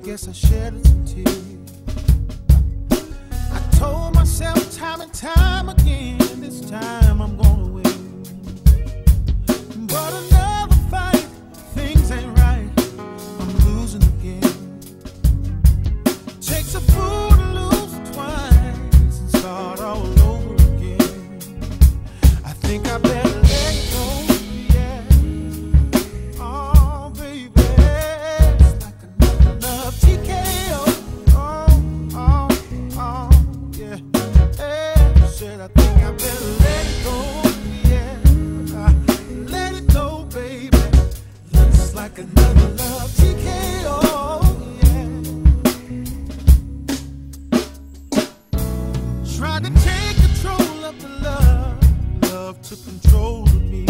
guess I shed some tears. I told myself time and time again, this time I'm gonna win. But another fight, things ain't right, I'm losing again. Takes a fool to lose twice and start all over again. I think I better let it go, yeah. Oh, baby, it's like another love TKO. Oh, oh, oh, yeah. Hey, said I think I better let it go, yeah. Let it go, baby. Looks like another love TKO, yeah. Tried to take control of the love, love took control of me.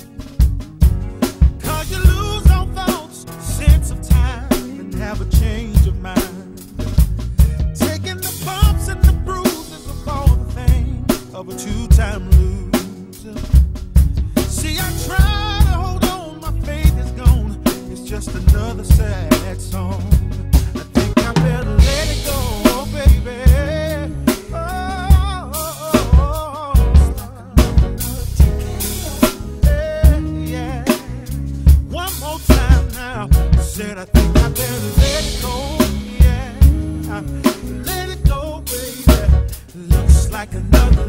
Cause you lose all thoughts, sense of time, and have a change of mind. Taking the bumps and the bruises of all the things of a two-time loser. See, I try to hold on, my faith is gone. It's just another sad song. I think I better let it go, baby. Oh, yeah. One more time now. Said I think I better let it go, yeah. Let it go, baby. Looks like another